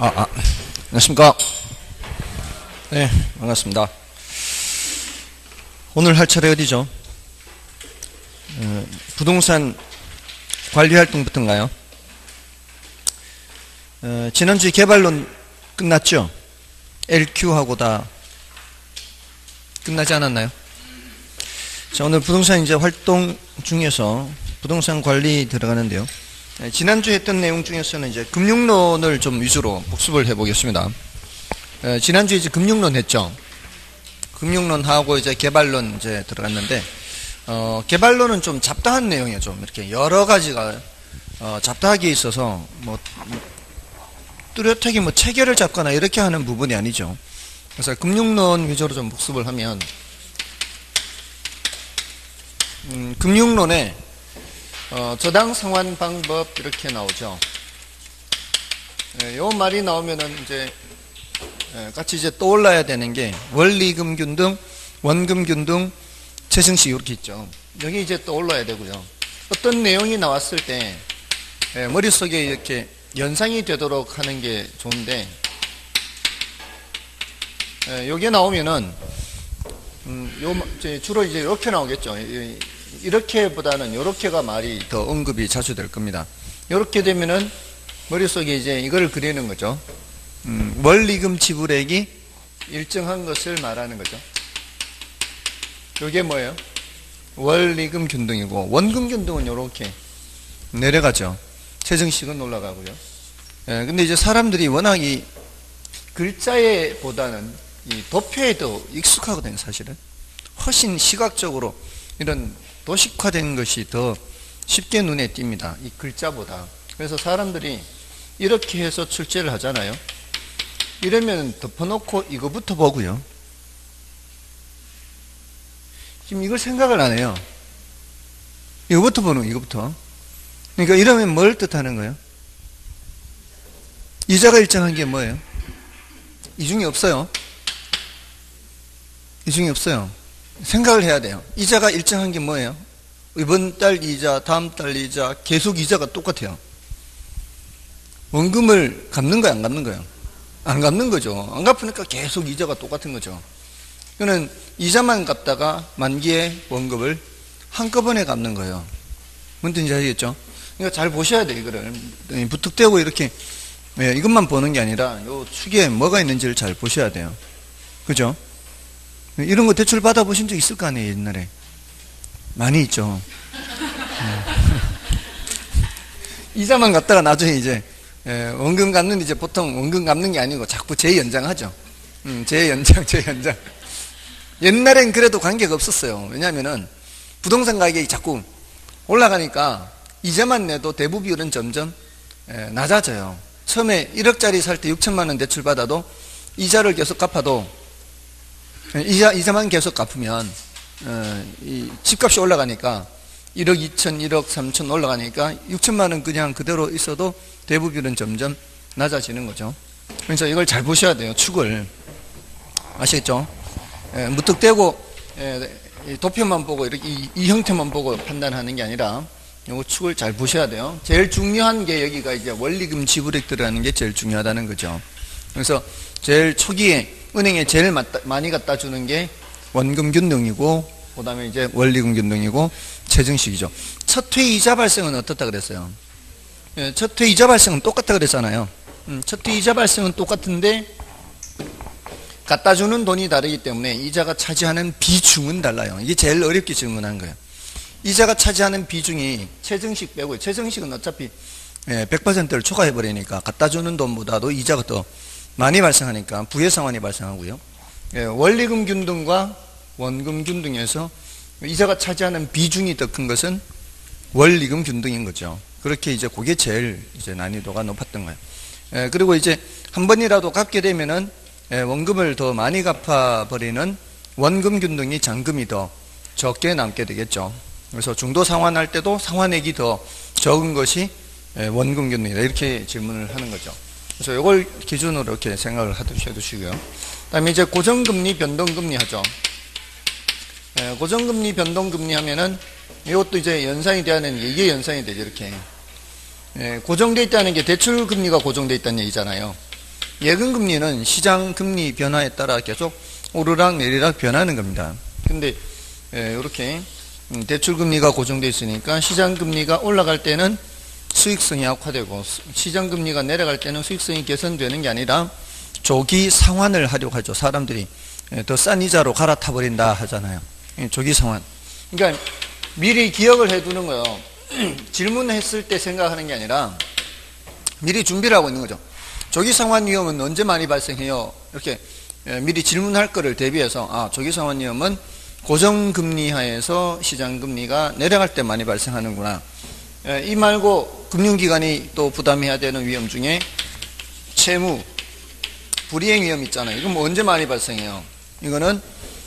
안녕하십니까. 네, 반갑습니다. 오늘 할 차례 어디죠? 부동산 관리 활동부터인가요? 지난주에 개발론 끝났죠? LQ하고 다 끝나지 않았나요? 자, 오늘 부동산 이제 활동 중에서 부동산 관리 들어가는데요. 지난주에 했던 내용 중에서는 이제 금융론을 좀 위주로 복습을 해보겠습니다. 지난주에 이제 금융론 했죠. 금융론하고 이제 개발론 이제 들어갔는데, 개발론은 좀 잡다한 내용이에요. 좀 이렇게 여러 가지가, 잡다하게 있어서, 뚜렷하게 체계를 잡거나 이렇게 하는 부분이 아니죠. 그래서 금융론 위주로 좀 복습을 하면, 금융론에 저당 상환 방법 이렇게 나오죠. 요 말이 나오면은 이제 같이 이제 떠올라야 되는 게 원리금 균등, 원금 균등, 최승식 이렇게 있죠. 여기 이제 떠올라야 되고요. 어떤 내용이 나왔을 때 머릿속에 이렇게 연상이 되도록 하는 게 좋은데, 요게 나오면은 주로 이제 이렇게 나오겠죠. 이렇게보다는 이렇게가 말이 더 언급이 자주 될 겁니다. 이렇게 되면은 머릿속에 이제 이걸 그리는 거죠. 원리금 지불액이 일정한 것을 말하는 거죠. 이게 뭐예요? 원리금 균등이고, 원금 균등은 이렇게 내려가죠. 최정식은 올라가고요. 근데 이제 사람들이 워낙 이 글자에 보다는 이 도표에 더 익숙하거든요, 사실은. 훨씬 시각적으로 이런 도식화된 것이 더 쉽게 눈에 띕니다. 이 글자보다. 그래서 사람들이 이렇게 해서 출제를 하잖아요. 이러면 덮어놓고 이거부터 보고요. 지금 이걸 생각을 안 해요. 이거부터 보는 거예요, 이거부터. 그러니까 이러면 뭘 뜻하는 거예요? 이자가 일정한 게 뭐예요? 이 중에 없어요. 이 중에 없어요. 생각을 해야 돼요. 이자가 일정한 게 뭐예요? 이번 달 이자, 다음 달 이자, 계속 이자가 똑같아요. 원금을 갚는 거예요, 안 갚는 거예요? 안 갚는 거죠. 안 갚으니까 계속 이자가 똑같은 거죠. 그는 이자만 갚다가 만기에 원금을 한꺼번에 갚는 거예요. 뭔 뜻인지 아시겠죠? 그러니까 잘 보셔야 돼요, 이거를. 부탁되고 이렇게, 이것만 보는 게 아니라, 요 축에 뭐가 있는지를 잘 보셔야 돼요. 그죠? 이런 거 대출 받아보신 적 있을 거 아니에요, 옛날에. 많이 있죠. 이자만 갚다가 나중에 이제, 원금 갚는, 이제 보통 원금 갚는 게 아니고 자꾸 재연장하죠. 재연장. 옛날엔 그래도 관계가 없었어요. 왜냐면은 부동산 가격이 자꾸 올라가니까 이자만 내도 대부 비율은 점점 낮아져요. 처음에 1억짜리 살 때 6천만 원 대출 받아도 이자를 계속 갚아도 이자만 계속 갚으면 이 집값이 올라가니까 1억 2천, 1억 3천 올라가니까 6천만 원 그냥 그대로 있어도 대부 비율은 점점 낮아지는 거죠. 그래서 이걸 잘 보셔야 돼요. 축을. 아시겠죠? 무턱대고 도표만 보고 이렇게 이 형태만 보고 판단하는 게 아니라 이 축을 잘 보셔야 돼요. 제일 중요한 게 여기가 이제 원리금 지불액 들어가는 게 제일 중요하다는 거죠. 그래서 제일 초기에 은행에 제일 많이 갖다 주는 게 원금 균등이고, 그 다음에 이제 원리금 균등이고, 최정식이죠. 첫 회 이자 발생은 어떻다 그랬어요? 첫 회 이자 발생은 똑같다 그랬잖아요. 첫 회 이자 발생은 똑같은데, 갖다 주는 돈이 다르기 때문에 이자가 차지하는 비중은 달라요. 이게 제일 어렵게 질문한 거예요. 이자가 차지하는 비중이 최정식 빼고요. 최정식은 어차피 100%를 초과해버리니까 갖다 주는 돈보다도 이자가 더 많이 발생하니까 부의 상환이 발생하고요. 원리금 균등과 원금 균등에서 이자가 차지하는 비중이 더 큰 것은 원리금 균등인 거죠. 그렇게 이제 그게 제일 이제 난이도가 높았던 거예요. 그리고 이제 한 번이라도 갚게 되면은 원금을 더 많이 갚아버리는 원금 균등이 잔금이 더 적게 남게 되겠죠. 그래서 중도 상환할 때도 상환액이 더 적은 것이 원금 균등이다. 이렇게 질문을 하는 거죠. 그래서 이걸 기준으로 이렇게 생각을 해두시고요. 그 다음에 이제 고정금리, 변동금리 하죠. 고정금리, 변동금리 하면은 이것도 이제 연산이 돼야 하는 게 이게 연산이 되죠. 이렇게. 고정되어 있다는 게 대출금리가 고정되어 있다는 얘기잖아요. 예금금리는 시장금리 변화에 따라 계속 오르락 내리락 변하는 겁니다. 근데 이렇게 대출금리가 고정되어 있으니까 시장금리가 올라갈 때는 수익성이 악화되고 시장금리가 내려갈 때는 수익성이 개선되는 게 아니라 조기 상환을 하려고 하죠. 사람들이 더 싼 이자로 갈아타버린다 하잖아요. 조기 상환. 그러니까 미리 기억을 해두는 거예요. 질문했을 때 생각하는 게 아니라 미리 준비를 하고 있는 거죠. 조기 상환 위험은 언제 많이 발생해요? 이렇게 미리 질문할 거를 대비해서 조기 상환 위험은 고정금리 하에서 시장금리가 내려갈 때 많이 발생하는구나. 이 말고 금융기관이 또 부담해야 되는 위험 중에 채무, 불이행 위험 있잖아요. 이건 뭐 언제 많이 발생해요? 이거는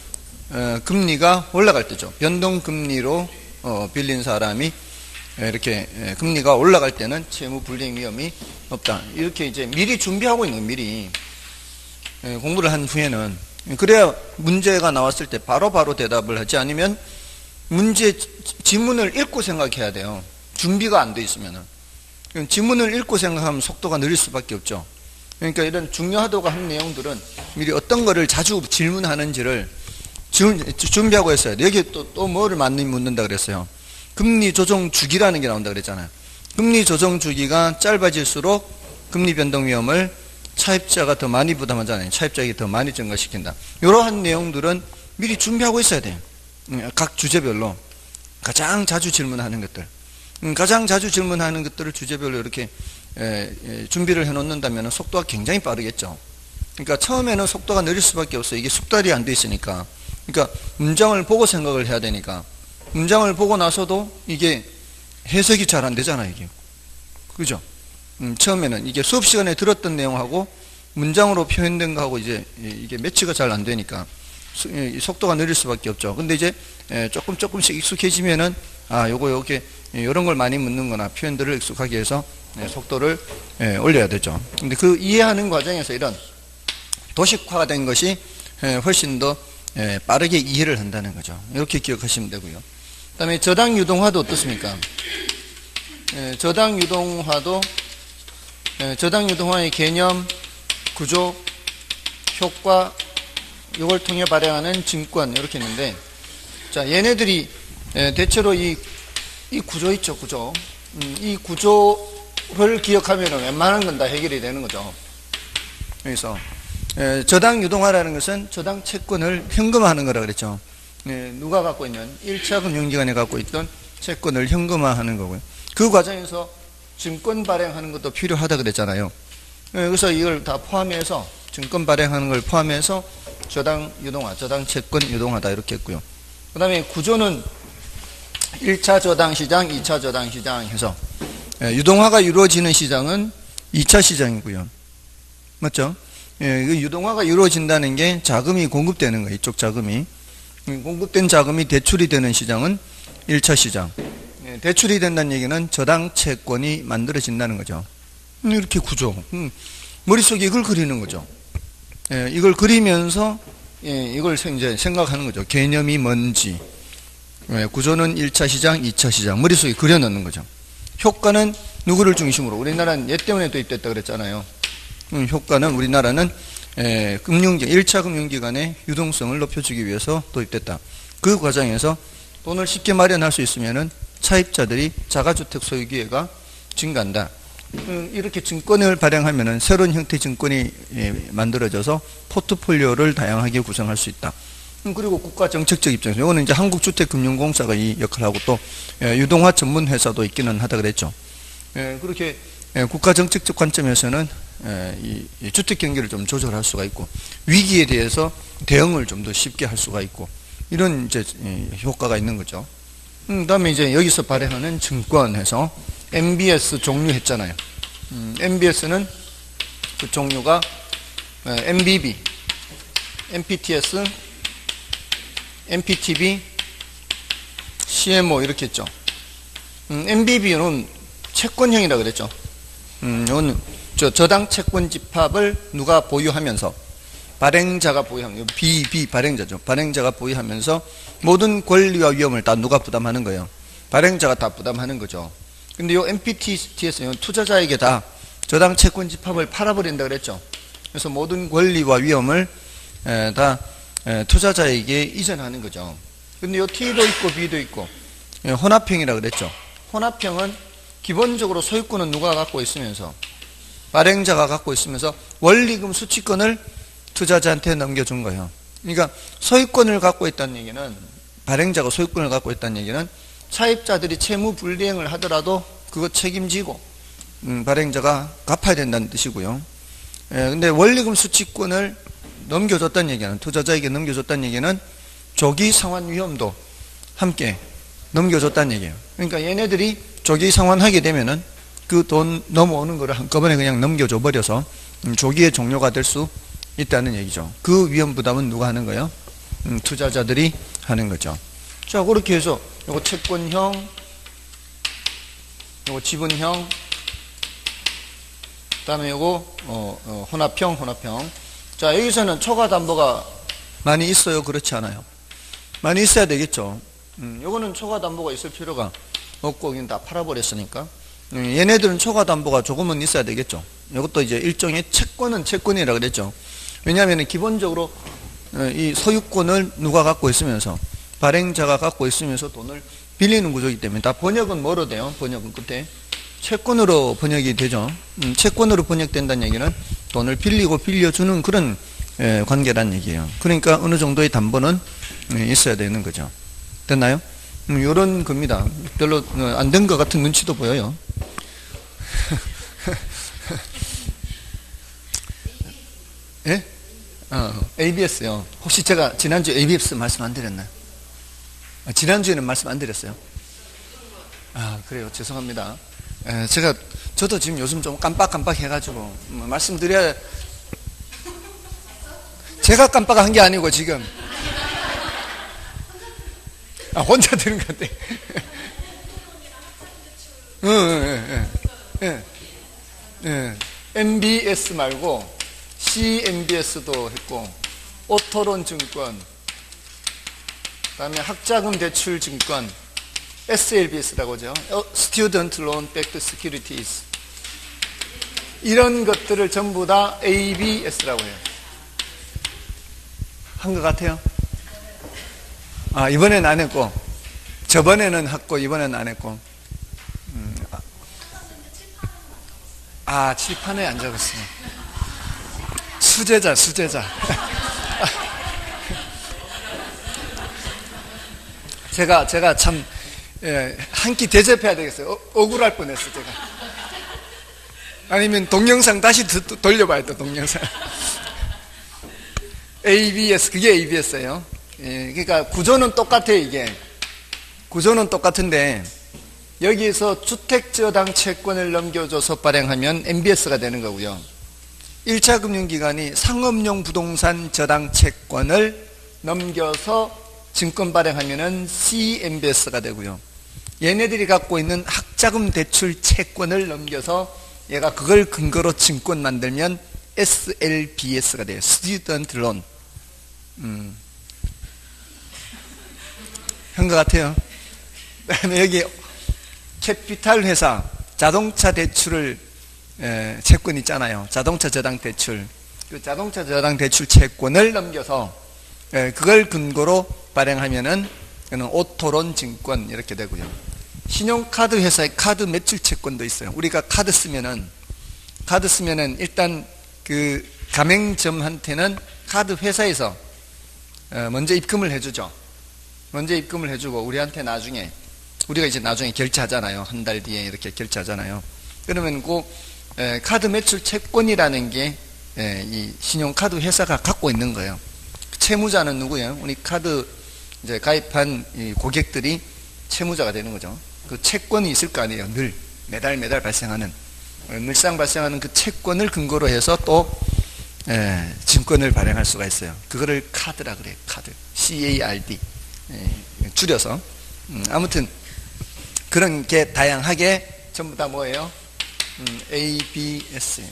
금리가 올라갈 때죠. 변동금리로 빌린 사람이 이렇게 금리가 올라갈 때는 채무 불이행 위험이 없다. 이렇게 이제 미리 준비하고 있는 미리 공부를 한 후에는 그래야 문제가 나왔을 때 바로바로 대답을 하지 않으면 문제 지문을 읽고 생각해야 돼요. 준비가 안 돼 있으면은. 지문을 읽고 생각하면 속도가 느릴 수밖에 없죠. 그러니까 이런 중요하다고 한 내용들은 미리 어떤 거를 자주 질문하는지를 준비하고 했어야 돼요. 여기 또 뭐를 많이 묻는다 그랬어요. 금리 조정 주기라는 게 나온다 그랬잖아요. 금리 조정 주기가 짧아질수록 금리 변동 위험을 차입자가 더 많이 부담하잖아요. 차입자에게 더 많이 증가시킨다. 이러한 내용들은 미리 준비하고 있어야 돼요. 각 주제별로 가장 자주 질문하는 것들, 가장 자주 질문하는 것들을 주제별로 이렇게 준비를 해놓는다면 속도가 굉장히 빠르겠죠. 그러니까 처음에는 속도가 느릴 수밖에 없어요. 이게 숙달이 안 돼 있으니까. 그러니까 문장을 보고 생각을 해야 되니까. 문장을 보고 나서도 이게 해석이 잘 안 되잖아요, 이게. 그죠? 처음에는 이게 수업 시간에 들었던 내용하고 문장으로 표현된 거하고 이제 이게 매치가 잘 안 되니까 속도가 느릴 수밖에 없죠. 근데 이제 조금씩 익숙해지면은 요게 이런 걸 많이 묻는거나 표현들을 익숙하게 해서 속도를 올려야 되죠. 근데 그 이해하는 과정에서 이런 도식화가 된 것이 훨씬 더 빠르게 이해를 한다는 거죠. 이렇게 기억하시면 되고요. 그 다음에 저당 유동화도 어떻습니까? 저당 유동화의 개념, 구조, 효과, 이걸 통해 발행하는 증권, 이렇게 있는데, 자, 얘네들이 대체로 이 구조 있죠, 구조. 이 구조를 기억하면 웬만한 건 다 해결이 되는 거죠. 여기서 저당 유동화라는 것은 저당 채권을 현금화하는 거라 그랬죠. 누가 갖고 있는 1차 금융기관이 갖고 있던 채권을 현금화하는 거고요. 그 과정에서 증권 발행하는 것도 필요하다 그랬잖아요. 그래서 이걸 다 포함해서 증권 발행하는 걸 포함해서 저당 유동화, 저당 채권 유동화다 이렇게 했고요. 그 다음에 구조는 1차 저당 시장, 2차 저당 시장 해서 유동화가 이루어지는 시장은 2차 시장이고요. 맞죠? 유동화가 이루어진다는 게 자금이 공급되는 거예요. 이쪽 자금이. 공급된 자금이 대출이 되는 시장은 1차 시장. 대출이 된다는 얘기는 저당 채권이 만들어진다는 거죠. 이렇게 구조. 머릿속에 이걸 그리는 거죠. 이걸 그리면서 이걸 이제 생각하는 거죠. 개념이 뭔지. 구조는 1차 시장, 2차 시장. 머릿속에 그려넣는 거죠. 효과는 누구를 중심으로? 우리나라는 얘 때문에 도입됐다 그랬잖아요. 효과는 우리나라는 1차 금융기관의 유동성을 높여주기 위해서 도입됐다. 그 과정에서 돈을 쉽게 마련할 수 있으면은 차입자들이 자가주택 소유 기회가 증가한다. 이렇게 증권을 발행하면은 새로운 형태의 증권이 만들어져서 포트폴리오를 다양하게 구성할 수 있다. 그리고 국가 정책적 입장에서 이거는 이제 한국주택금융공사가 이 역할을 하고 또 유동화 전문 회사도 있기는 하다 그랬죠. 그렇게 국가 정책적 관점에서는 이 주택 경기를 좀 조절할 수가 있고 위기에 대해서 대응을 좀 더 쉽게 할 수가 있고 이런 이제 효과가 있는 거죠. 그다음에 이제 여기서 발행하는 증권에서 MBS 종류했잖아요. MBS는 그 종류가 MBB, MPTS, MPTB, CMO 이렇게 했죠. MBB는 채권형이라 그랬죠. 이건 저당 채권 집합을 누가 보유하면서 발행자가 보유하면 발행자죠. 발행자가 보유하면서 모든 권리와 위험을 다 누가 부담하는 거예요. 발행자가 다 부담하는 거죠. 근데 이 MPTS는 투자자에게 다 저당 채권 집합을 팔아버린다 그랬죠. 그래서 모든 권리와 위험을 다 투자자에게 이전하는 거죠. 근데 요 T도 있고 B도 있고 혼합형이라고 그랬죠. 혼합형은 기본적으로 소유권은 누가 갖고 있으면서 발행자가 갖고 있으면서 원리금 수취권을 투자자한테 넘겨준 거예요. 그러니까 소유권을 갖고 있다는 얘기는 발행자가 소유권을 갖고 있다는 얘기는 차입자들이 채무 불이행을 하더라도 그거 책임지고 발행자가 갚아야 된다는 뜻이고요. 근데 원리금 수취권을 넘겨줬다는 얘기는 투자자에게 넘겨줬다는 얘기는 조기 상환 위험도 함께 넘겨줬다는 얘기예요. 그러니까 얘네들이 조기 상환하게 되면은 그 돈 넘어오는 거를 한꺼번에 그냥 넘겨줘 버려서 조기에 종료가 될 수 있다는 얘기죠. 그 위험 부담은 누가 하는 거예요? 투자자들이 하는 거죠. 자, 그렇게 해서 요거 채권형, 요거 지분형, 그다음에 요거 혼합형. 자, 여기서는 초과 담보가 많이 있어요? 그렇지 않아요? 많이 있어야 되겠죠. 요거는 초과 담보가 있을 필요가 없고 그냥 다 팔아버렸으니까. 얘네들은 초과 담보가 조금은 있어야 되겠죠. 이것도 이제 일종의 채권은 채권이라 그랬죠. 왜냐하면 기본적으로 이 소유권을 누가 갖고 있으면서 발행자가 갖고 있으면서 돈을 빌리는 구조이기 때문에 다 번역은 뭐로 돼요? 번역은 끝에 채권으로 번역이 되죠. 채권으로 번역된다는 얘기는 돈을 빌리고 빌려주는 그런 관계란 얘기예요. 그러니까 어느 정도의 담보는 있어야 되는 거죠. 됐나요? 이런 겁니다. 별로 안 된 것 같은 눈치도 보여요. 예? ABS요. 혹시 제가 지난주에 ABS 말씀 안 드렸나요? 지난주에는 말씀 안 드렸어요? 그래요. 죄송합니다. 저도 지금 요즘 좀 깜빡깜빡 해가지고, 말씀드려야, 제가 깜빡한 게 아니고, 지금. 혼자 들은 것 같아. MBS 말고, CMBS도 했고, 오토론 증권, 그 다음에 학자금 대출 증권, SLBS라고 하죠. Student Loan Backed Securities. 이런 것들을 전부 다 ABS라고 해요. 한 것 같아요? 이번엔 안 했고, 저번에는 했고, 이번에는 안 했고. 칠판에 안 적었어요. 수제자. 제가 참, 한 끼 대접해야 되겠어요. 억울할 뻔했어, 제가. 아니면 동영상 다시 돌려봐야 돼, 동영상. ABS, 그게 ABS예요. 그러니까 구조는 똑같아요, 이게. 구조는 똑같은데, 여기에서 주택저당 채권을 넘겨줘서 발행하면 MBS가 되는 거고요. 1차 금융기관이 상업용 부동산 저당 채권을 넘겨서 증권 발행하면은 CMBS가 되고요. 얘네들이 갖고 있는 학자금 대출 채권을 넘겨서 얘가 그걸 근거로 증권 만들면 SLBS가 돼요. Student Loan. 한 것 같아요. 그다음에 여기 캐피탈 회사 자동차 대출을 채권 있잖아요. 자동차 저당 대출. 그 자동차 저당 대출 채권을 넘겨서 그걸 근거로 발행하면은 그는 오토론 증권 이렇게 되고요. 신용카드 회사의 카드 매출 채권도 있어요. 우리가 카드 쓰면은 일단 그 가맹점한테는 카드 회사에서 먼저 입금을 해주죠. 먼저 입금을 해주고 우리한테 나중에 우리가 이제 나중에 결제하잖아요. 한 달 뒤에 이렇게 결제하잖아요. 그러면 그 카드 매출 채권이라는 게 이 신용카드 회사가 갖고 있는 거예요. 채무자는 누구예요? 우리 카드 이제 가입한 이 고객들이 채무자가 되는 거죠. 그 채권이 있을 거 아니에요. 매달 발생하는 늘상 발생하는 그 채권을 근거로 해서 또 증권을 발행할 수가 있어요. 그거를 카드라 그래요. 카드. CARD 줄여서 아무튼 그런 게 다양하게 전부 다 뭐예요? ABS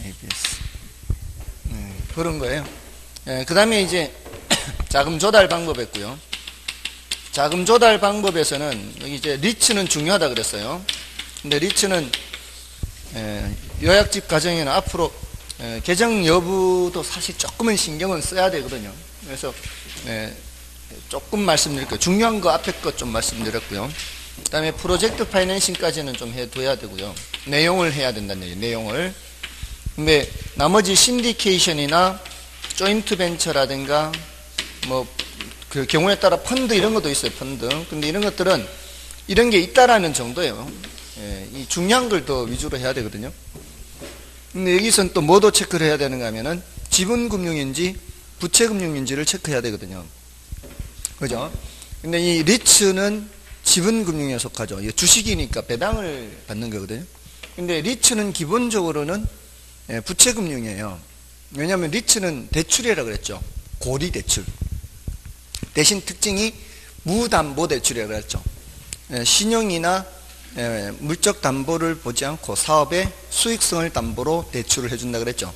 그런 거예요. 그 다음에 이제 자금 조달 방법했고요. 자금 조달 방법에서는 여기 이제 리츠는 중요하다 그랬어요. 근데 리츠는 요약집 과정에는 앞으로 계정 여부도 사실 조금은 신경은 써야 되거든요. 그래서 조금 말씀드릴게요. 중요한 거 앞에 것 좀 말씀드렸고요. 그 다음에 프로젝트 파이낸싱까지는 좀 해둬야 되고요. 내용을 해야 된다는 얘기예요. 내용을. 근데 나머지 신디케이션이나 조인트 벤처라든가 뭐 그 경우에 따라 펀드 이런 것도 있어요. 펀드. 근데 이런 것들은 이런 게 있다라는 정도예요. 이 중요한 걸 더 위주로 해야 되거든요. 근데 여기서는 또 뭐도 체크를 해야 되는가 하면은 지분금융인지 부채금융인지를 체크해야 되거든요. 그죠? 근데 이 리츠는 지분금융에 속하죠. 이게 주식이니까 배당을 받는 거거든요. 근데 리츠는 기본적으로는 부채금융이에요. 왜냐하면 리츠는 대출이라고 그랬죠. 고리대출. 대신 특징이 무담보대출이라고 그랬죠. 신용이나 물적 담보를 보지 않고 사업의 수익성을 담보로 대출을 해준다 그랬죠.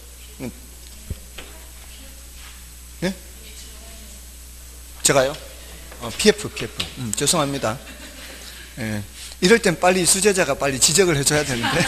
예? 제가요? PF. 죄송합니다. 이럴 땐 빨리 수제자가 빨리 지적을 해줘야 되는데.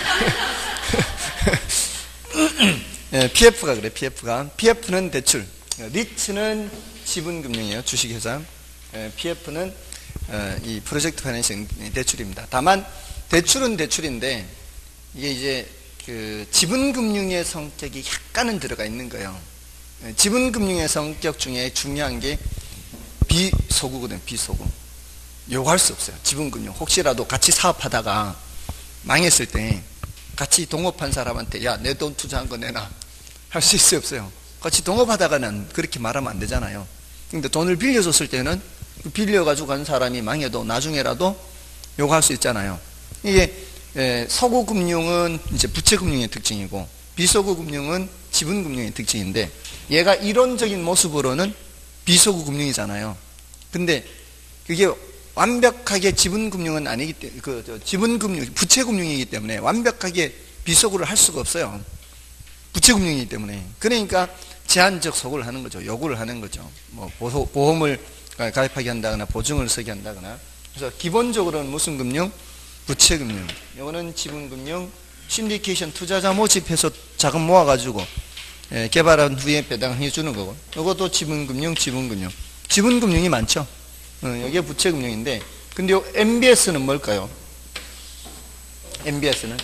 PF가 그래, PF가. PF는 대출. 리츠는 지분금융이에요, 주식회사. PF는 이 프로젝트 파이낸싱 대출입니다. 다만, 대출은 대출인데, 이게 이제 그 지분금융의 성격이 약간은 들어가 있는 거예요. 지분금융의 성격 중에 중요한 게 비소구거든요, 비소구. 요구할 수 없어요, 지분금융. 혹시라도 같이 사업하다가 망했을 때 같이 동업한 사람한테 야, 내 돈 투자한 거 내놔. 할 수 있어요, 없어요? 같이 동업하다가는 그렇게 말하면 안 되잖아요. 근데 돈을 빌려줬을 때는 빌려가지고 간 사람이 망해도 나중에라도 요구할 수 있잖아요. 이게 서구금융은 이제 부채금융의 특징이고 비서구금융은 지분금융의 특징인데 얘가 이론적인 모습으로는 비서구금융이잖아요. 근데 그게 완벽하게 지분금융은 아니기 때문에 지분금융, 부채금융이기 때문에 완벽하게 비서구를 할 수가 없어요. 부채금융이기 때문에. 그러니까 제한적 소구를 하는 거죠. 요구를 하는 거죠. 뭐 보험을 가입하게 한다거나 보증을 서게 한다거나. 그래서 기본적으로는 무슨 금융? 부채금융. 이거는 지분금융, 신디케이션 투자자 모집해서 자금 모아가지고 개발한 후에 배당해 주는 거고. 이것도 지분금융. 지분금융이 많죠. 여기에 부채금융인데, 근데 요 MBS는 뭘까요? MBS는?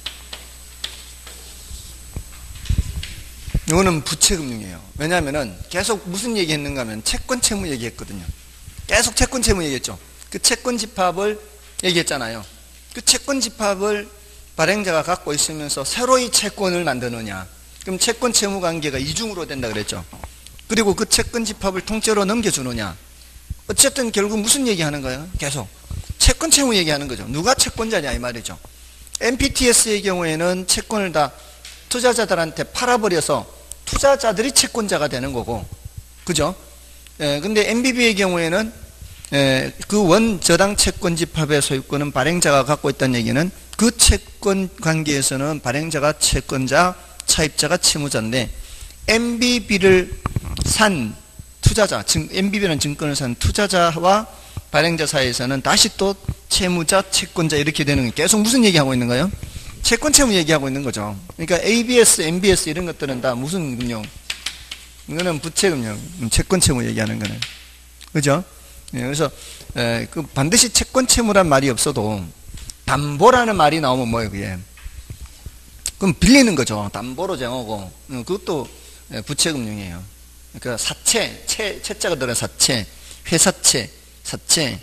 이거는 부채금융이에요. 왜냐하면은 계속 무슨 얘기 했는가 하면 채권 채무 얘기했거든요. 계속 채권 채무 얘기했죠. 그 채권 집합을 얘기했잖아요. 그 채권 집합을 발행자가 갖고 있으면서 새로이 채권을 만드느냐. 그럼 채권 채무 관계가 이중으로 된다 그랬죠. 그리고 그 채권 집합을 통째로 넘겨주느냐. 어쨌든 결국 무슨 얘기하는 거예요? 계속 채권 채무 얘기하는 거죠. 누가 채권자냐 이 말이죠. MPTS의 경우에는 채권을 다 투자자들한테 팔아버려서 투자자들이 채권자가 되는 거고, 그죠? 근데 MBB의 경우에는 그 원 저당 채권 집합의 소유권은 발행자가 갖고 있다는 얘기는 그 채권 관계에서는 발행자가 채권자, 차입자가 채무자인데 MBB를 산 투자자, MBB라는 증권을 산 투자자와 발행자 사이에서는 다시 또 채무자, 채권자 이렇게 되는 게 계속 무슨 얘기하고 있는 거예요? 채권 채무 얘기하고 있는 거죠. 그러니까 ABS, MBS 이런 것들은 다 무슨 금융? 이거는 부채금융, 채권 채무 얘기하는 거는. 그죠? 그래서 그 반드시 채권 채무란 말이 없어도 담보라는 말이 나오면 뭐예요, 그게? 그럼 빌리는 거죠. 담보로 정하고. 그것도 부채금융이에요. 그러니까 사채, 채자가 들어간 사채, 회사채, 사채,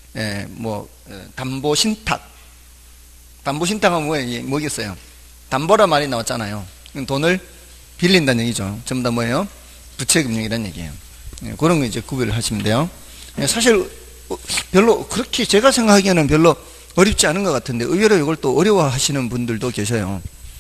담보신탁. 담보신탁은 뭐겠어요? 담보란 말이 나왔잖아요. 돈을 빌린다는 얘기죠. 전부 다 뭐예요? 부채금융이라는 얘기예요. 그런 거 이제 구별을 하시면 돼요. 사실 별로 그렇게 제가 생각하기에는 별로 어렵지 않은 것 같은데 의외로 이걸 또 어려워하시는 분들도 계셔요.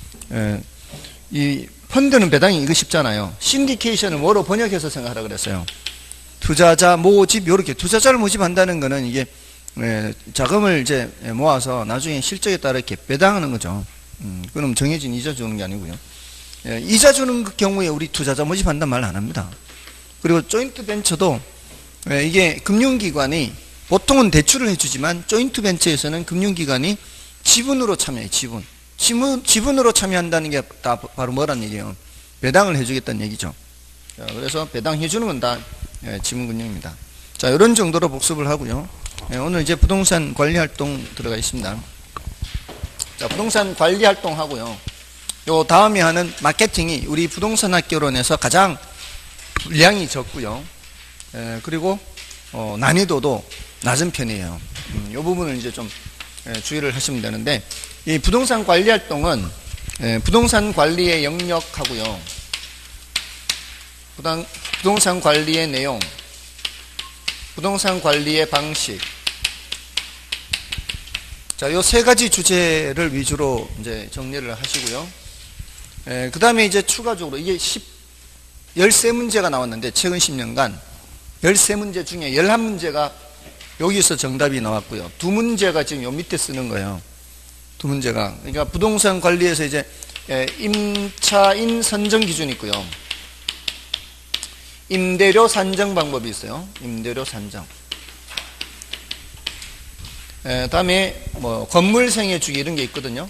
이 펀드는 배당이 이거 쉽잖아요. 신디케이션을 뭐로 번역해서 생각하라 그랬어요. 투자자 모집, 요렇게 투자자를 모집한다는 거는 이게 자금을 이제 모아서 나중에 실적에 따라 이렇게 배당하는 거죠. 그럼 정해진 이자 주는 게 아니고요. 이자 주는 경우에 우리 투자자 모집한다는 말 안 합니다. 그리고 조인트 벤처도 이게 금융기관이 보통은 대출을 해주지만 조인트 벤처에서는 금융기관이 지분으로 참여해요. 지분. 지분으로 참여한다는 게 다 바로 뭐란 얘기예요? 배당을 해주겠다는 얘기죠. 자, 그래서 배당해주는 건 다 지분금융입니다. 자, 이런 정도로 복습을 하고요. 오늘 이제 부동산 관리 활동 들어가 있습니다. 자, 부동산 관리 활동 하고요. 요 다음에 하는 마케팅이 우리 부동산 학교론에서 가장 분량이 적고요. 그리고 난이도도 낮은 편이에요. 이 부분을 이제 좀 주의를 하시면 되는데, 이 부동산 관리 활동은 부동산 관리의 영역하고요, 부동산 관리의 내용, 부동산 관리의 방식. 자, 요 세 가지 주제를 위주로 이제 정리를 하시고요. 그 다음에 이제 추가적으로 이게 13문제가 나왔는데, 최근 10년간 13문제 중에 11문제가 여기서 정답이 나왔고요. 2문제가 지금 요 밑에 쓰는 거예요. 2문제가. 그러니까 부동산 관리에서 이제 임차인 선정 기준이 있고요. 임대료 산정 방법이 있어요. 임대료 산정. 다음에 뭐 건물생애 주기 이런 게 있거든요.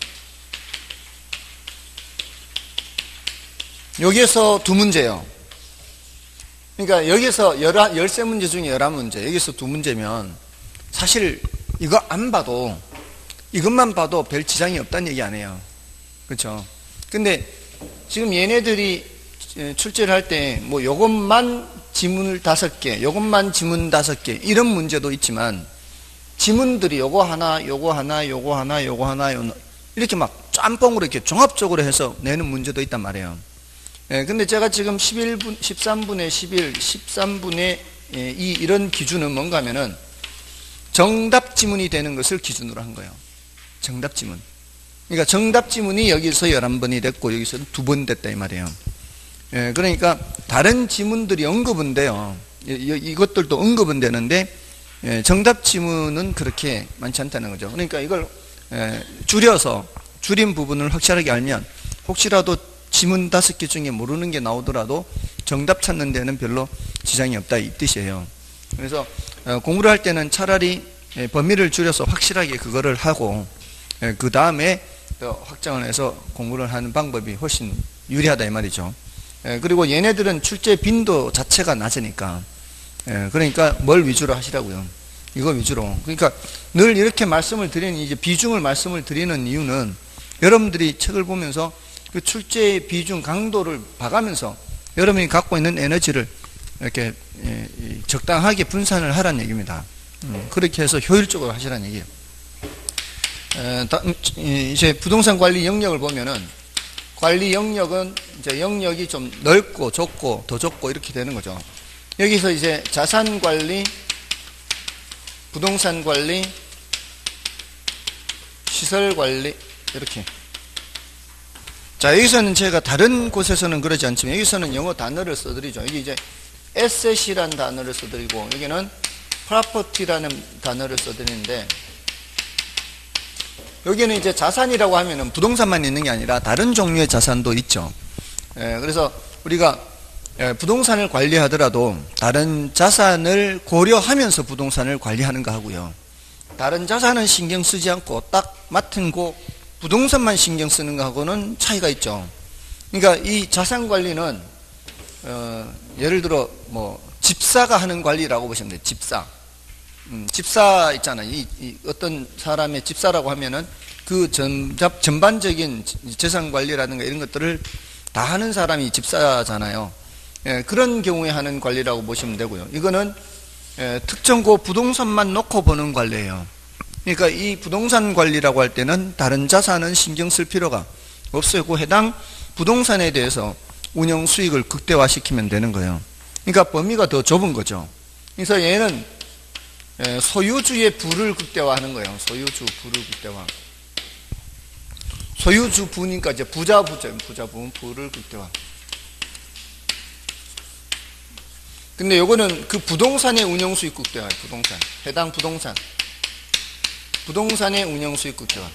여기에서 2문제예요. 그러니까 여기서 13문제 중에 11문제, 여기서 2문제면 사실 이거 안 봐도, 이것만 봐도 별 지장이 없다는 얘기 아니에요. 그렇죠? 근데 지금 얘네들이 출제를 할 때 뭐 요것만 지문을 5개, 요것만 지문 5개 이런 문제도 있지만, 지문들이 요거 하나, 요거 하나, 요거 하나, 요거 하나, 이렇게 막 짬뽕으로 이렇게 종합적으로 해서 내는 문제도 있단 말이에요. 근데 제가 지금 13분의 11, 13분의 2 이런 기준은 뭔가 하면은 정답 지문이 되는 것을 기준으로 한 거예요. 정답 지문. 그러니까 정답 지문이 여기서 11번이 됐고 여기서 2번 됐다 이 말이에요. 그러니까 다른 지문들이 언급은 돼요. 이것들도 언급은 되는데 정답 지문은 그렇게 많지 않다는 거죠. 그러니까 이걸 줄여서 줄인 부분을 확실하게 알면 혹시라도 지문 5개 중에 모르는 게 나오더라도 정답 찾는 데는 별로 지장이 없다 이 뜻이에요. 그래서 공부를 할 때는 차라리 범위를 줄여서 확실하게 그거를 하고 그 다음에 확장을 해서 공부를 하는 방법이 훨씬 유리하다 이 말이죠. 그리고 얘네들은 출제 빈도 자체가 낮으니까, 그러니까 뭘 위주로 하시라고요. 이거 위주로. 그러니까 늘 이렇게 말씀을 드리는, 이제 비중을 말씀을 드리는 이유는 여러분들이 책을 보면서 그 출제의 비중 강도를 봐가면서 여러분이 갖고 있는 에너지를 이렇게 적당하게 분산을 하라는 얘기입니다. 그렇게 해서 효율적으로 하시라는 얘기예요. 이제 부동산 관리 영역을 보면은 관리 영역은 이제 영역이 좀 넓고 좁고 더 좁고 이렇게 되는 거죠. 여기서 이제 자산 관리, 부동산 관리, 시설 관리 이렇게. 자, 여기서는 제가 다른 곳에서는 그러지 않지만 여기서는 영어 단어를 써드리죠. 여기 이제 asset이라는 단어를 써드리고 여기는 property라는 단어를 써드리는데, 여기는 이제 자산이라고 하면은 부동산만 있는 게 아니라 다른 종류의 자산도 있죠. 그래서 우리가 부동산을 관리하더라도 다른 자산을 고려하면서 부동산을 관리하는 거 하고요. 다른 자산은 신경 쓰지 않고 딱 맡은 거 부동산만 신경 쓰는 거하고는 차이가 있죠. 그러니까 이 자산 관리는 예를 들어 뭐 집사가 하는 관리라고 보시면 돼요. 집사. 집사 있잖아요. 이 어떤 사람의 집사라고 하면은 그 전반적인 재산 관리라든가 이런 것들을 다 하는 사람이 집사잖아요. 그런 경우에 하는 관리라고 보시면 되고요. 이거는 특정고 부동산만 놓고 보는 관리예요. 그러니까 이 부동산 관리라고 할 때는 다른 자산은 신경 쓸 필요가 없어요. 그 해당 부동산에 대해서 운영 수익을 극대화시키면 되는 거예요. 그러니까 범위가 더 좁은 거죠. 그래서 얘는 소유주의 부를 극대화하는 거예요. 소유주 부를 극대화. 소유주 부니까 이제 부자부죠. 부자부 부를 극대화. 근데 요거는 그 부동산의 운영 수익 극대화. 부동산. 해당 부동산. 부동산의 운영 수익 극대화.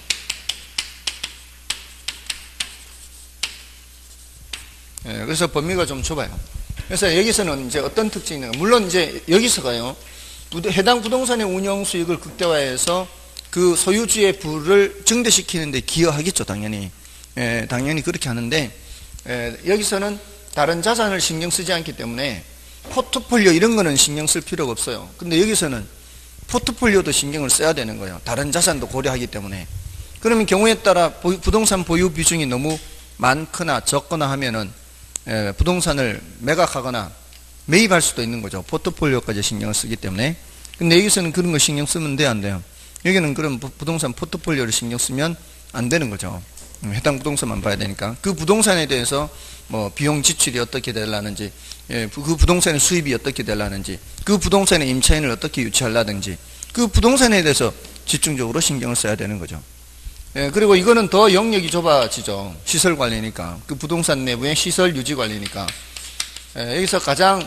그래서 범위가 좀 좁아요. 그래서 여기서는 이제 어떤 특징이 있는가. 물론 이제 여기서가요. 해당 부동산의 운영 수익을 극대화해서 그 소유주의 부를 증대시키는 데 기여하겠죠, 당연히. 당연히 그렇게 하는데, 여기서는 다른 자산을 신경 쓰지 않기 때문에 포트폴리오 이런 거는 신경 쓸 필요가 없어요. 근데 여기서는 포트폴리오도 신경을 써야 되는 거예요. 다른 자산도 고려하기 때문에. 그러면 경우에 따라 부동산 보유 비중이 너무 많거나 적거나 하면은 부동산을 매각하거나 매입할 수도 있는 거죠. 포트폴리오까지 신경을 쓰기 때문에. 근데 여기서는 그런 거 신경 쓰면 돼, 안 돼요? 여기는 그런 부동산 포트폴리오를 신경 쓰면 안 되는 거죠. 해당 부동산만 봐야 되니까. 그 부동산에 대해서 뭐 비용 지출이 어떻게 되려는지, 그 부동산의 수입이 어떻게 되려는지, 그 부동산의 임차인을 어떻게 유치하려든지, 그 부동산에 대해서 집중적으로 신경을 써야 되는 거죠. 그리고 이거는 더 영역이 좁아지죠. 시설 관리니까. 그 부동산 내부의 시설 유지 관리니까. 여기서 가장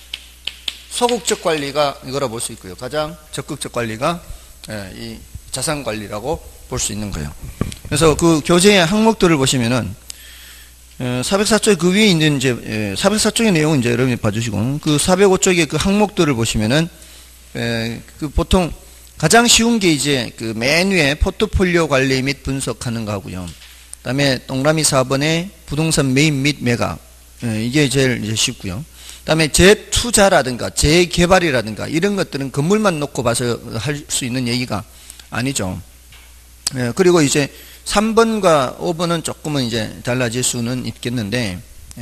소극적 관리가 이거라 볼 수 있고요. 가장 적극적 관리가 이 자산 관리라고 볼 수 있는 거예요. 그래서 그 교재의 항목들을 보시면은 404쪽 그 위에 있는 이제 404쪽의 내용은 이제 여러분이 봐주시고, 그 405쪽의 그 항목들을 보시면은 그 보통 가장 쉬운 게 이제 그 맨 위에 포트폴리오 관리 및 분석하는 거 하고요. 그다음에 동그라미 4번에 부동산 매입 및 매각, 이게 제일 이제 쉽고요. 그다음에 재투자라든가 재개발이라든가 이런 것들은 건물만 놓고 봐서 할 수 있는 얘기가 아니죠. 그리고 이제 3번과 5번은 조금은 이제 달라질 수는 있겠는데,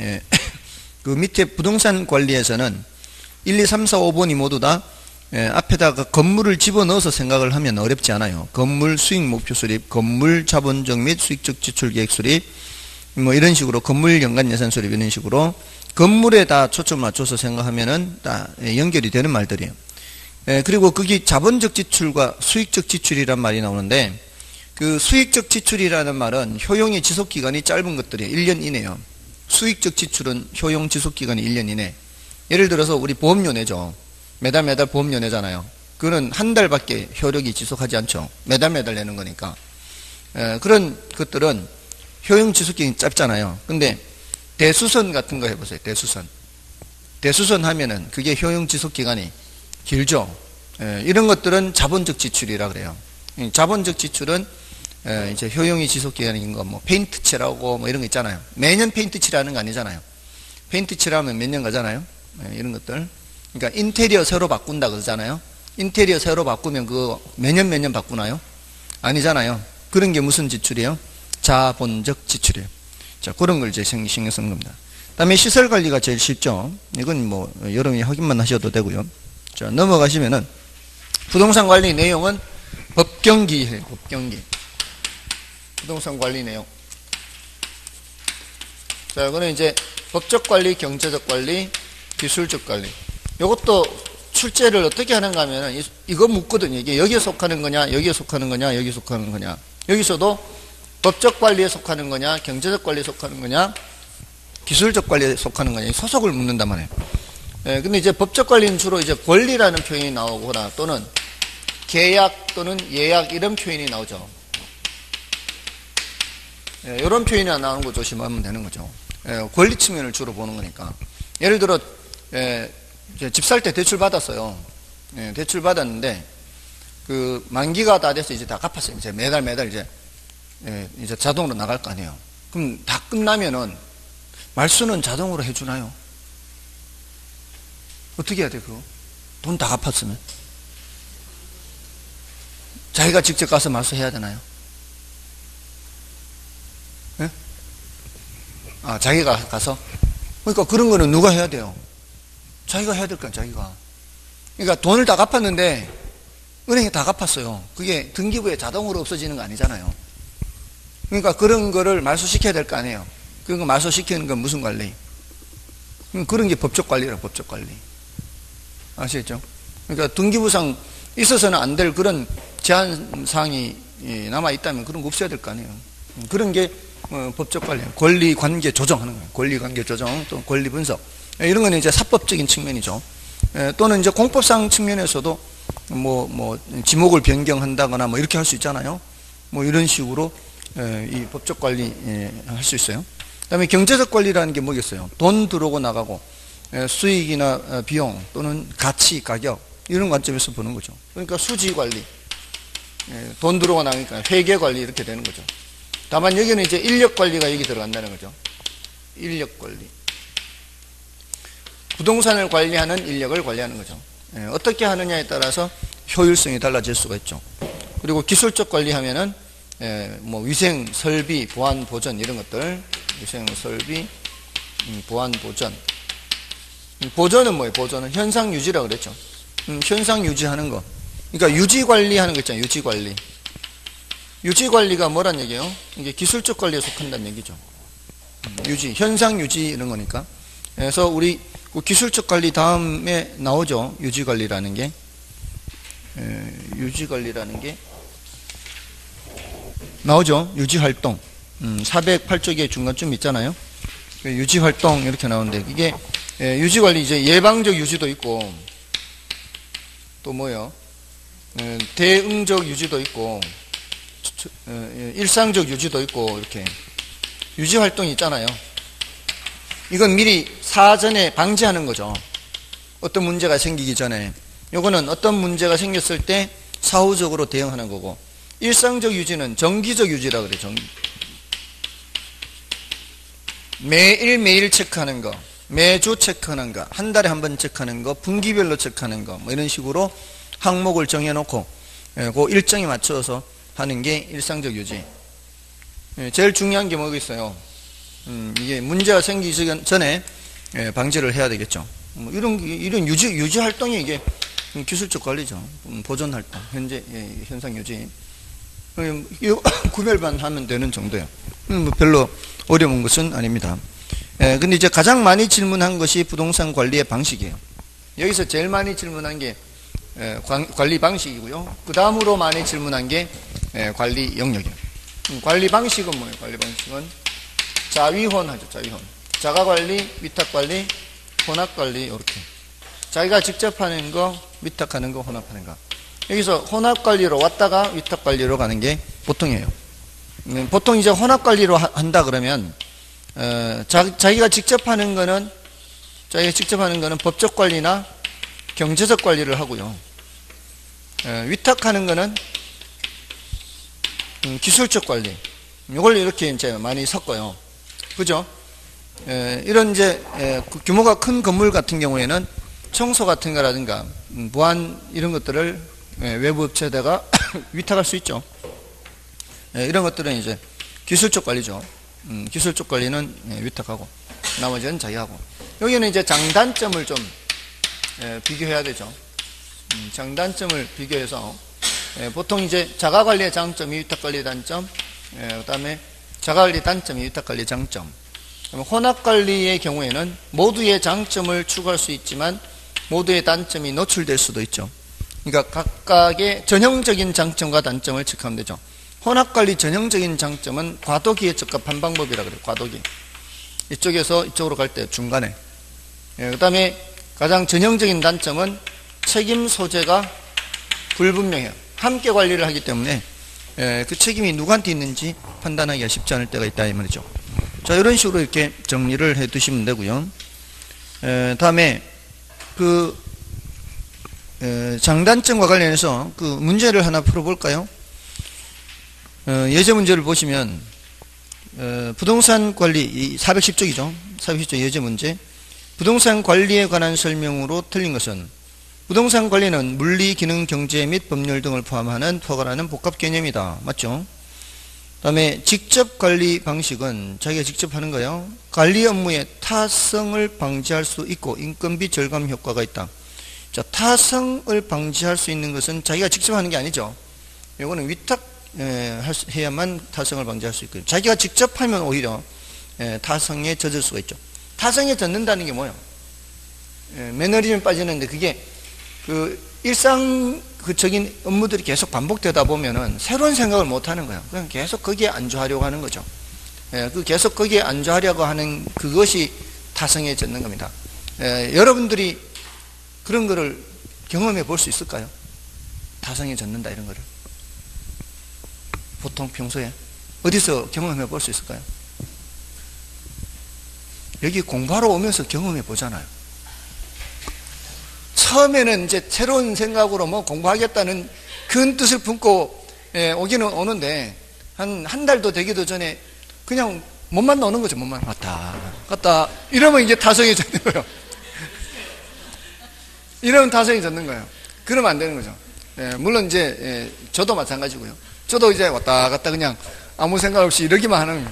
그 밑에 부동산 관리에서는 1, 2, 3, 4, 5번이 모두 다 앞에다가 건물을 집어넣어서 생각을 하면 어렵지 않아요. 건물 수익 목표 수립, 건물 자본적 및 수익적 지출 계획 수립, 뭐 이런 식으로 건물 연간 예산 수립 이런 식으로 건물에 다 초점을 맞춰서 생각하면은 다 연결이 되는 말들이에요. 그리고 거기 자본적 지출과 수익적 지출이란 말이 나오는데, 그 수익적 지출이라는 말은 효용의 지속기간이 짧은 것들이에요. 1년 이내요. 수익적 지출은 효용 지속기간이 1년 이내. 예를 들어서 우리 보험료 내죠. 매달 보험료 내잖아요. 그거는 한 달밖에 효력이 지속하지 않죠. 매달 내는 거니까. 그런 것들은 효용 지속기간이 짧잖아요. 근데 대수선 같은 거 해보세요. 대수선 하면은 그게 효용 지속기간이 길죠. 이런 것들은 자본적 지출이라 그래요. 자본적 지출은 이제 효용이 지속기간인 거, 뭐 페인트 칠하고 뭐 이런 거 있잖아요. 매년 페인트 칠하는 거 아니잖아요. 페인트 칠하면 몇 년 가잖아요. 이런 것들. 그러니까 인테리어 새로 바꾼다 그러잖아요. 인테리어 새로 바꾸면 그거 매년 바꾸나요? 아니잖아요. 그런 게 무슨 지출이에요? 자본적 지출이에요. 자, 그런 걸 이제 신경 쓰는 겁니다. 그다음에 시설 관리가 제일 쉽죠. 이건 뭐 여러분이 확인만 하셔도 되고요. 자, 넘어가시면은 부동산 관리 내용은 법경기예요. 법경기. 부동산 관리 내용. 자, 이거는 이제 법적 관리, 경제적 관리, 기술적 관리. 이것도 출제를 어떻게 하는가 하면은 이거 묻거든요. 이게 여기에 속하는 거냐, 여기에 속하는 거냐, 여기에 속하는 거냐. 여기서도 법적 관리에 속하는 거냐, 경제적 관리에 속하는 거냐, 기술적 관리에 속하는 거냐, 소속을 묻는단 말이에요. 근데 이제 법적 관리는 주로 이제 권리라는 표현이 나오거나 또는 계약 또는 예약 이런 표현이 나오죠. 이런 표현이 나오는 거 조심하면 되는 거죠. 권리 측면을 주로 보는 거니까. 예를 들어 집 살 때 대출 받았어요. 대출 받았는데 그 만기가 다 돼서 이제 다 갚았어요. 이제 매달 이제 자동으로 나갈 거 아니에요. 그럼 다 끝나면은 말수는 자동으로 해주나요? 어떻게 해야 돼 그거? 돈 다 갚았으면 자기가 직접 가서 말수해야 되나요? 네? 아, 자기가 가서? 그러니까 그런 거는 누가 해야 돼요? 자기가 해야 될 거야, 자기가. 그러니까 돈을 다 갚았는데 은행에 다 갚았어요. 그게 등기부에 자동으로 없어지는 거 아니잖아요. 그러니까 그런 거를 말소시켜야 될 거 아니에요. 그런 거 말소시키는 건 무슨 관리? 그런 게 법적 관리라, 법적 관리. 아시겠죠? 그러니까 등기부상 있어서는 안 될 그런 제한사항이 남아있다면 그런 거 없어야 될 거 아니에요. 그런 게 법적 관리, 권리 관계 조정하는 거예요. 권리 관계 조정, 또 권리 분석. 이런 거는 이제 사법적인 측면이죠. 또는 이제 공법상 측면에서도 지목을 변경한다거나 뭐 이렇게 할 수 있잖아요. 뭐 이런 식으로 이 법적 관리 할 수 있어요. 그다음에 경제적 관리라는 게 뭐겠어요? 돈 들어오고 나가고 수익이나 비용 또는 가치, 가격 이런 관점에서 보는 거죠. 그러니까 수지 관리. 돈 들어오고 나니까 회계 관리 이렇게 되는 거죠. 다만 여기는 이제 인력 관리가 여기 들어간다는 거죠. 인력 관리. 부동산을 관리하는 인력을 관리하는 거죠. 어떻게 하느냐에 따라서 효율성이 달라질 수가 있죠. 그리고 기술적 관리하면은 뭐 위생, 설비, 보안, 보전 이런 것들. 위생, 설비, 보안, 보전. 보전은 뭐예요? 보전은 현상 유지라고 그랬죠. 현상 유지하는 거. 그러니까 유지 관리하는 거 있잖아요. 유지 관리. 유지 관리가 뭐란 얘기예요? 이게 기술적 관리에 속한다는 얘기죠. 유지, 현상 유지 이런 거니까. 그래서 우리 기술적 관리 다음에 나오죠. 유지 관리라는 게. 유지 관리라는 게 나오죠. 유지 활동. 408쪽에 중간쯤 있잖아요. 유지 활동 이렇게 나오는데 이게 유지 관리 이제 예방적 유지도 있고 또 뭐요? 대응적 유지도 있고 일상적 유지도 있고 이렇게 유지 활동이 있잖아요. 이건 미리 사전에 방지하는 거죠. 어떤 문제가 생기기 전에. 요거는 어떤 문제가 생겼을 때 사후적으로 대응하는 거고, 일상적 유지는 정기적 유지라 그래요. 매일매일 체크하는 거, 매주 체크하는 거, 한 달에 한 번 체크하는 거, 분기별로 체크하는 거, 뭐 이런 식으로 항목을 정해놓고 그 일정에 맞춰서 하는 게 일상적 유지. 제일 중요한 게 뭐가 있어요? 이게 문제가 생기기 전에 방지를 해야 되겠죠. 이런 유지 활동이 이게 기술적 관리죠. 보존 활동, 현재 현상 유지. 구별만 하면 되는 정도예요. 뭐 별로 어려운 것은 아닙니다. 근데 이제 가장 많이 질문한 것이 부동산 관리의 방식이에요. 여기서 제일 많이 질문한 게 관리 방식이고요. 그 다음으로 많이 질문한 게 관리 영역이에요. 관리 방식은 뭐예요? 관리 방식은 자위혼하죠. 자위혼. 자가관리, 위탁관리, 혼합관리 이렇게. 자기가 직접 하는 거, 위탁하는 거, 혼합하는 거. 여기서 혼합관리로 왔다가 위탁관리로 가는 게 보통이에요. 보통 이제 혼합관리로 한다 그러면 자기가 직접 하는 거는 법적 관리나 경제적 관리를 하고요. 위탁하는 거는 기술적 관리. 이걸 이렇게 이제 많이 섞어요. 그죠? 이런 이제 규모가 큰 건물 같은 경우에는 청소 같은 거라든가 보안 이런 것들을 외부 업체에다가 위탁할 수 있죠. 이런 것들은 이제 기술적 관리죠. 기술적 관리는 위탁하고 나머지는 자기가 하고. 여기는 이제 장단점을 좀 비교해야 되죠. 장단점을 비교해서 보통 이제 자가관리의 장점이 위탁관리의 단점, 그 다음에 자가관리 단점이 위탁관리의 장점. 혼합관리의 경우에는 모두의 장점을 추구할 수 있지만 모두의 단점이 노출될 수도 있죠. 그러니까 각각의 전형적인 장점과 단점을 체크하면 되죠. 혼합관리 전형적인 장점은 과도기에 적합한 방법이라 그래요. 과도기. 이쪽에서 이쪽으로 갈 때 중간에. 그 다음에 가장 전형적인 단점은 책임 소재가 불분명해요. 함께 관리를 하기 때문에 그 책임이 누구한테 있는지 판단하기가 쉽지 않을 때가 있다 이 말이죠. 자, 이런 식으로 이렇게 정리를 해 두시면 되고요. 다음에 그 장단점과 관련해서 그 문제를 하나 풀어볼까요? 예제 문제를 보시면 부동산 관리 410쪽이죠. 410쪽 예제 문제. 부동산 관리에 관한 설명으로 틀린 것은 부동산 관리는 물리, 기능, 경제 및 법률 등을 포괄하는 복합 개념이다. 맞죠? 그 다음에 직접 관리 방식은 자기가 직접 하는 거예요. 관리 업무의 타성을 방지할 수 있고 인건비 절감 효과가 있다. 자, 타성을 방지할 수 있는 것은 자기가 직접 하는 게 아니죠. 이거는 위탁해야만 타성을 방지할 수 있고요. 자기가 직접 하면 오히려 타성에 젖을 수가 있죠. 타성에 젖는다는 게 뭐예요? 매너리즘에 빠지는데 그게 그 일상적인 업무들이 계속 반복되다 보면은 새로운 생각을 못 하는 거예요. 그냥 계속 거기에 안주하려고 하는 거죠. 그 계속 거기에 안주하려고 하는 그것이 타성에 젖는 겁니다. 여러분들이 그런 거를 경험해 볼 수 있을까요? 타성에 젖는다 이런 거를. 보통 평소에 어디서 경험해 볼 수 있을까요? 여기 공부하러 오면서 경험해 보잖아요. 처음에는 이제 새로운 생각으로 뭐 공부하겠다는 큰 뜻을 품고 오기는 오는데 한 달도 되기도 전에 그냥 몸만 나오는 거죠. 몸만 왔다 갔다. 이러면 이게 타성이 젖는 거예요. 이러면 타성이 젖는 거예요. 그러면 안 되는 거죠. 물론 이제 저도 마찬가지고요. 저도 이제 왔다 갔다 그냥 아무 생각 없이 이러기만 하는,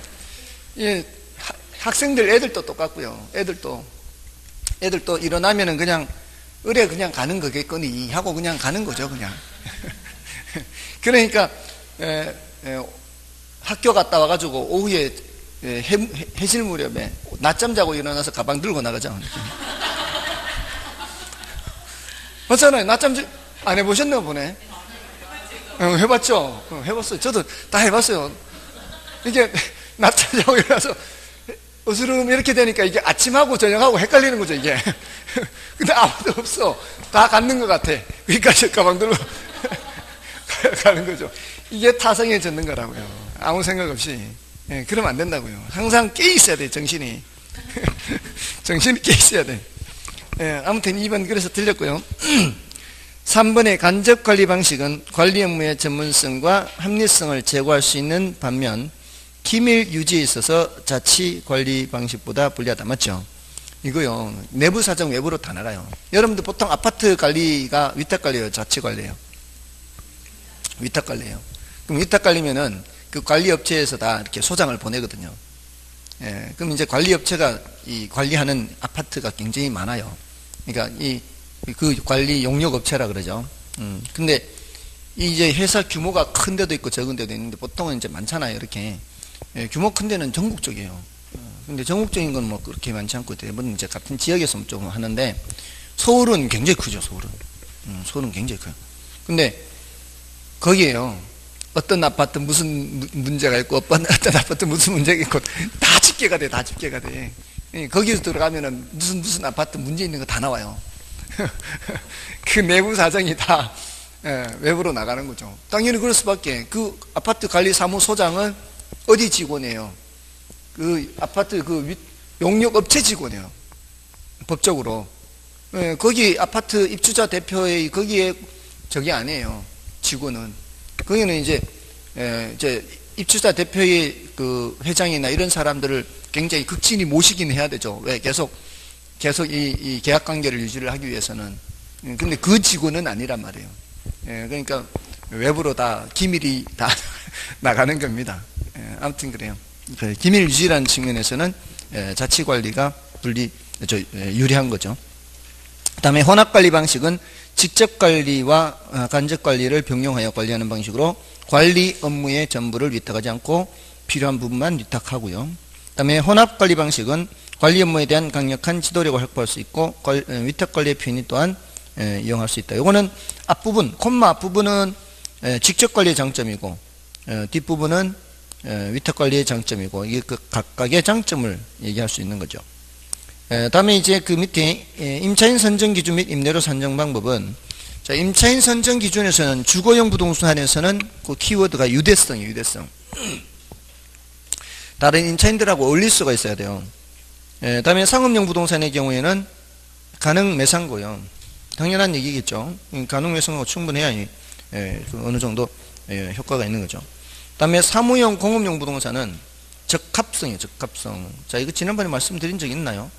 학생들 애들도 똑같고요. 애들도 일어나면은 그냥 의뢰 그냥 가는 거겠거니 하고 그냥 가는 거죠. 그냥. 그러니까 학교 갔다 와가지고 오후에 해질 무렵에 낮잠 자고 일어나서 가방 들고 나가죠. 맞잖아요. 낮잠 안 해보셨나 보네. 해봤죠. 해봤어요. 저도 다 해봤어요. 이게 낮잠 자고 일어나서 어스름 이렇게 되니까 이게 아침하고 저녁하고 헷갈리는 거죠, 이게. 근데 아무도 없어. 다 갖는 것 같아. 여기까지 가방 들고 가는 거죠. 이게 타성에 젖는 거라고요. 아무 생각 없이. 그러면 안 된다고요. 항상 깨 있어야 돼, 정신이. 정신이 깨 있어야 돼. 아무튼 2번 그래서 틀렸고요. 3번의 간접 관리 방식은 관리 업무의 전문성과 합리성을 제고할 수 있는 반면 기밀 유지에 있어서 자치 관리 방식보다 불리하다. 맞죠? 이거요. 내부 사정 외부로 다 나가요. 여러분들 보통 아파트 관리가 위탁 관리예요, 자치 관리예요? 위탁 관리예요. 그럼 위탁 관리면은 그 관리 업체에서 다 이렇게 소장을 보내거든요. 그럼 이제 관리 업체가 이 관리하는 아파트가 굉장히 많아요. 그러니까 그 관리 용역 업체라 그러죠. 근데 이제 회사 규모가 큰 데도 있고 적은 데도 있는데 보통은 이제 많잖아요. 이렇게. 규모 큰 데는 전국적이에요. 근데 전국적인 건 뭐 그렇게 많지 않고 대부분 이제 같은 지역에서 좀 하는데 서울은 굉장히 크죠. 서울은 굉장히 커요. 근데 거기에요. 어떤 아파트 무슨 문제가 있고 어떤 아파트 무슨 문제가 있고 다 집계가 돼. 다 집계가 돼. 거기서 들어가면은 무슨 아파트 문제 있는 거 다 나와요. 그 내부 사정이 다 외부로 나가는 거죠. 당연히 그럴 수밖에. 그 아파트 관리 사무소장은 어디 직원이에요? 그 아파트 그 용역 업체 직원이에요. 법적으로. 거기 아파트 입주자 대표의 거기에 저기 아니에요. 직원은. 거기는 이제 입주자 대표의 그 회장이나 이런 사람들을 굉장히 극진히 모시긴 해야 되죠. 왜? 계속 이 계약 관계를 유지를 하기 위해서는. 근데 그 직원은 아니란 말이에요. 그러니까 외부로 다 기밀이 다 나가는 겁니다. 아무튼 그래요. 기밀 유지라는 측면에서는 자치 관리가 유리한 거죠. 그다음에 혼합 관리 방식은 직접 관리와 간접 관리를 병용하여 관리하는 방식으로 관리 업무의 전부를 위탁하지 않고 필요한 부분만 위탁하고요. 그다음에 혼합 관리 방식은 관리 업무에 대한 강력한 지도력을 확보할 수 있고 위탁 관리의 편의 또한 이용할 수 있다. 이거는 앞부분, 콤마 앞부분은 직접 관리의 장점이고 뒷부분은 위탁 관리의 장점이고 이게 그 각각의 장점을 얘기할 수 있는 거죠. 다음에 이제 그 밑에 임차인 선정 기준 및 임대료 산정 방법은 자, 임차인 선정 기준에서는 주거용 부동산에서는 그 키워드가 유대성이에요. 유대성. 다른 임차인들하고 어울릴 수가 있어야 돼요. 다음에 상업용 부동산의 경우에는 가능 매상고요. 당연한 얘기겠죠. 가능 매상고 충분해야 어느 정도 효과가 있는 거죠. 다음에 사무용 공업용 부동산은 적합성이에요. 적합성. 자, 이거 지난번에 말씀드린 적 있나요?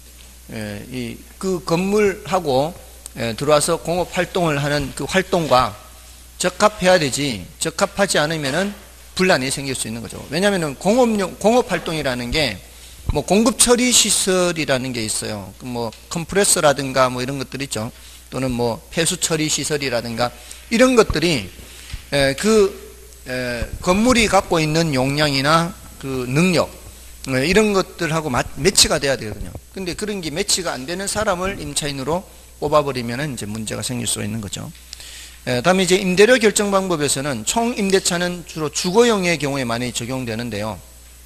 그 건물하고 들어와서 공업 활동을 하는 그 활동과 적합해야 되지, 적합하지 않으면은 분란이 생길 수 있는 거죠. 왜냐하면 공업 활동이라는 게 뭐 공급 처리 시설이라는 게 있어요. 뭐 컴프레서라든가 뭐 이런 것들 있죠. 또는 뭐 폐수 처리 시설이라든가 이런 것들이 건물이 갖고 있는 용량이나 그 능력 이런 것들하고 매치가 돼야 되거든요. 근데 그런 게 매치가 안 되는 사람을 임차인으로 뽑아버리면 이제 문제가 생길 수가 있는 거죠. 다음에 이제 임대료 결정 방법에서는 총 임대차는 주로 주거용의 경우에 많이 적용되는데요.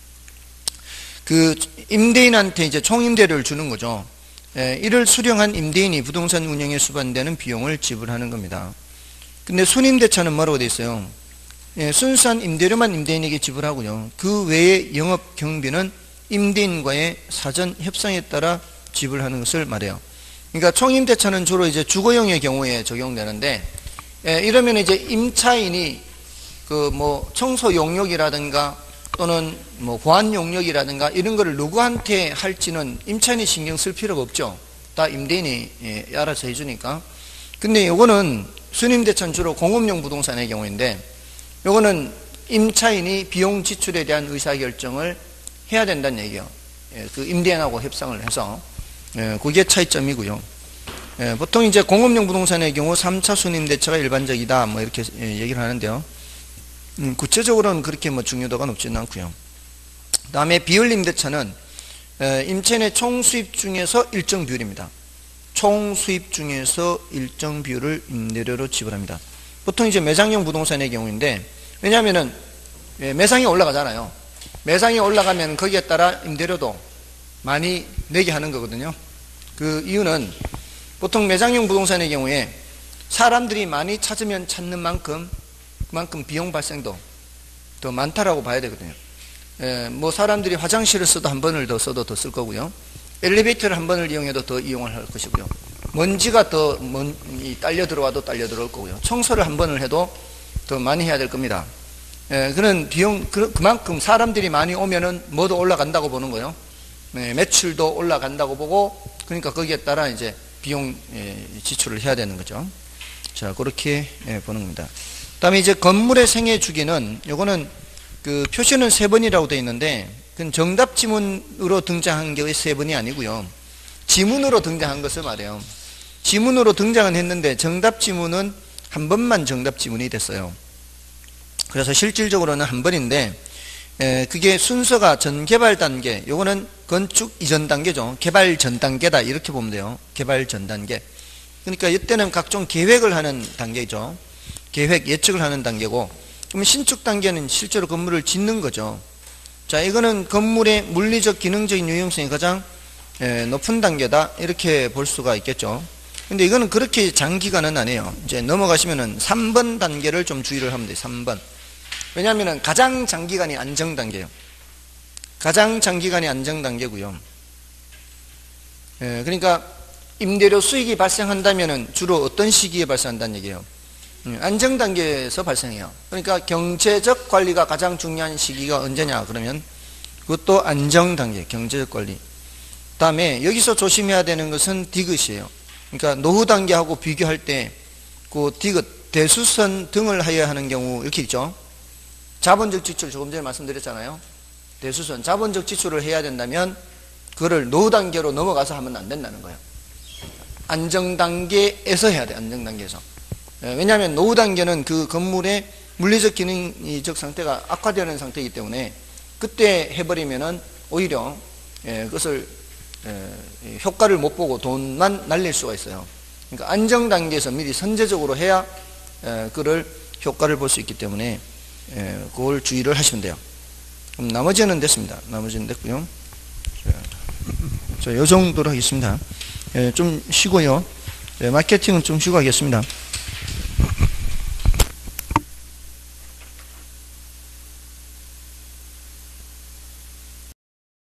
그 임대인한테 이제 총 임대료를 주는 거죠. 이를 수령한 임대인이 부동산 운영에 수반되는 비용을 지불하는 겁니다. 근데 순임대차는 뭐라고 되어 있어요? 순수한 임대료만 임대인에게 지불하고요. 그 외의 영업 경비는 임대인과의 사전 협상에 따라 지불하는 것을 말해요. 그러니까 총임대차는 주로 이제 주거용의 경우에 적용되는데, 이러면 이제 임차인이 그 뭐 청소 용역이라든가 또는 뭐 보안 용역이라든가 이런 거를 누구한테 할지는 임차인이 신경 쓸 필요가 없죠. 다 임대인이 알아서 해주니까. 근데 요거는 수임대차는 주로 공업용 부동산의 경우인데, 요거는 임차인이 비용 지출에 대한 의사결정을 해야 된다는 얘기예요. 그 임대인하고 협상을 해서. 그게 차이점이고요. 보통 이제 공업용 부동산의 경우 3차 수임대차가 일반적이다, 뭐 이렇게 얘기를 하는데요. 구체적으로는 그렇게 뭐 중요도가 높지는 않고요. 그 다음에 비율임대차는 임차인의 총 수입 중에서 일정 비율입니다. 총 수입 중에서 일정 비율을 임대료로 지불합니다. 보통 이제 매장용 부동산의 경우인데, 왜냐하면은 매상이 올라가잖아요. 매상이 올라가면 거기에 따라 임대료도 많이 내게 하는 거거든요. 그 이유는 보통 매장용 부동산의 경우에 사람들이 많이 찾으면 찾는 만큼 그만큼 비용 발생도 더 많다라고 봐야 되거든요. 뭐 사람들이 화장실을 써도 한 번을 더 써도 더 쓸 거고요. 엘리베이터를 한 번을 이용해도 더 이용을 할 것이고요. 먼지가 더 딸려 들어와도 딸려 들어올 거고요. 청소를 한 번을 해도 더 많이 해야 될 겁니다. 그런 비용, 그만큼 사람들이 많이 오면은 뭐도 올라간다고 보는 거예요. 매출도 올라간다고 보고, 그러니까 거기에 따라 이제 비용 지출을 해야 되는 거죠. 자, 그렇게 보는 겁니다. 그 다음에 이제 건물의 생애 주기는, 요거는 그 표시는 3번이라고 되어 있는데, 그건 정답 지문으로 등장한 게 3번이 아니고요. 지문으로 등장한 것을 말해요. 지문으로 등장은 했는데 정답 지문은 한 번만 정답 지문이 됐어요. 그래서 실질적으로는 한 번인데, 그게 순서가 전개발 단계, 요거는 건축 이전 단계죠. 개발 전 단계다, 이렇게 보면 돼요. 개발 전 단계. 그러니까 이때는 각종 계획을 하는 단계죠. 계획, 예측을 하는 단계고, 그럼 신축 단계는 실제로 건물을 짓는 거죠. 자, 이거는 건물의 물리적, 기능적인 유용성이 가장 높은 단계다, 이렇게 볼 수가 있겠죠. 근데 이거는 그렇게 장기간은 아니에요. 이제 넘어가시면은 3번 단계를 좀 주의를 하면 돼요. 3번. 왜냐하면 가장 장기간이 안정 단계예요. 가장 장기간이 안정 단계고요. 그러니까 임대료 수익이 발생한다면은 주로 어떤 시기에 발생한다는 얘기예요. 안정 단계에서 발생해요. 그러니까 경제적 관리가 가장 중요한 시기가 언제냐 그러면 그것도 안정 단계, 경제적 관리. 그 다음에 여기서 조심해야 되는 것은 디귿이에요. 그러니까 노후 단계하고 비교할 때 그 디귿, 대수선 등을 하여야 하는 경우 이렇게 있죠. 자본적 지출, 조금 전에 말씀드렸잖아요. 대수선, 자본적 지출을 해야 된다면 그거를 노후 단계로 넘어가서 하면 안 된다는 거예요. 안정 단계에서 해야 돼. 안정 단계에서. 왜냐하면 노후 단계는 그 건물의 물리적 기능적 상태가 악화되는 상태이기 때문에 그때 해버리면은 오히려 그것을 효과를 못 보고 돈만 날릴 수가 있어요. 그러니까 안정 단계에서 미리 선제적으로 해야 그걸 효과를 볼 수 있기 때문에 그걸 주의를 하시면 돼요. 그럼 나머지는 됐습니다. 나머지는 됐고요. 자, 이 정도로 하겠습니다. 좀 쉬고요. 마케팅은 좀 쉬고 하겠습니다.